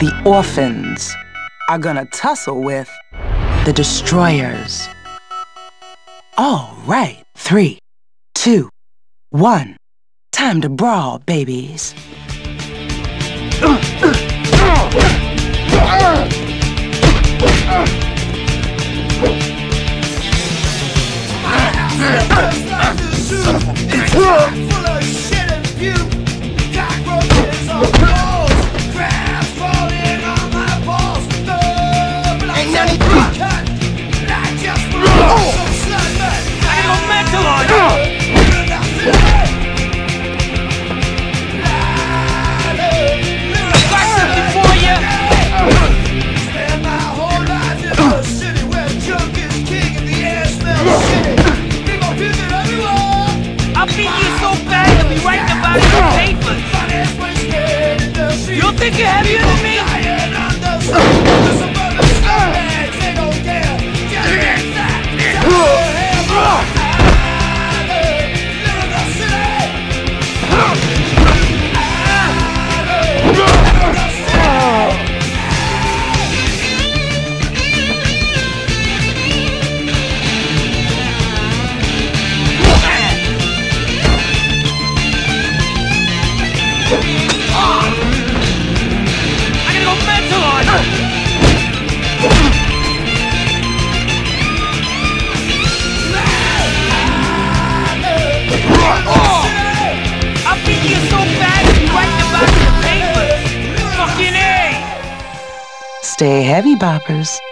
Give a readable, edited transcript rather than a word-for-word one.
The orphans are gonna tussle with the destroyers. All right, 3, 2, 1. Time to brawl, babies. I'll beat you so bad you'll be writing about it in papers. You think you're heavier than me? Stay heavy, boppers.